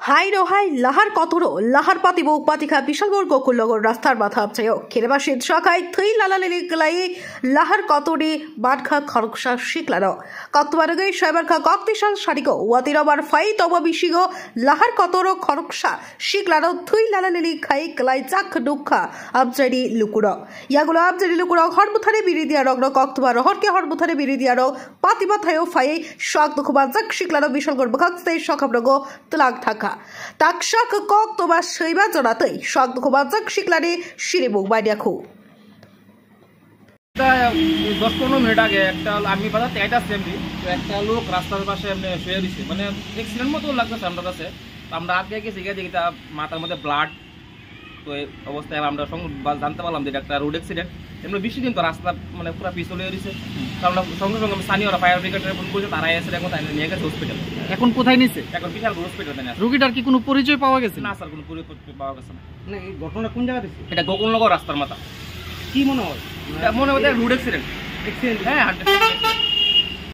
high रो high लाहार कतरो लाहार पाती बोक पाती खा विशालगढ़ गोकुलनगर रास्तार माथा आपचायो खेलेबा शीत शाखाय थै लालालेली गलाई लाहार कतरे बाटखा खरकसा शिखलानो कक्तबारगै साइबारखा कक्तिशाल सारिको वातिराबार फाई तबा बिशिगो लाहार कतरो खरकसा शिखलानो थै लालालेली खाई गलाई चाख दुखा आपचारी लुकुरो यागुलो आपचारी लुकुरो हरबुथारे बिरिदिया रग्न कक्तबार हरके हरबुथारे बिरिदिया रो पातिबाथायो फाई शाक दुखबा चाख शिखलानो विशालगढ़ बखाक्ते शाखाब्रगो तलाक थाका ताकशाक कक तोबा सैबा जनातै शाक दुखबा चाख शिखलानि शिरिबुक बायदियाखौ 10-15 মিনিট আগে একটা আমি বাজার থেকে আইতাছি এমনি একটা লোক রাস্তার পাশে এমনি শুয়ে দিছে মানে অ্যাক্সিডেন্ট মতো লাগতেছে আমরা কাছে আমরা আগে গেছি গিয়ে দেখি তা মাথার মধ্যে ব্লাড তো এই অবস্থায় আমরা জানতে পারলাম যে এটা একটা রোড অ্যাক্সিডেন্ট এমনি বেশি দিন তো রাস্তা মানে পুরো পিছলে দিয়েছে আমরা সঙ্গে সঙ্গে স্থানীয়রা ফায়ার ব্রিগেডের ফোন করেছে তারা এসে এখন নিয়ে গেছে হসপিটাল এখন কোথায় নিছে এখন বিশাল হসপিটালে আছে রোগীটার কি কোনো পরিচয় পাওয়া গেছে না স্যার কোনো পরিচয় পাওয়া গেছে না মানে এই ঘটনা কোন জায়গা হইছে এটা গোকুলনগর রাস্তার মাথা কি মনে হয় মনে হয় রোড অ্যাক্সিডেন্ট হ্যাঁ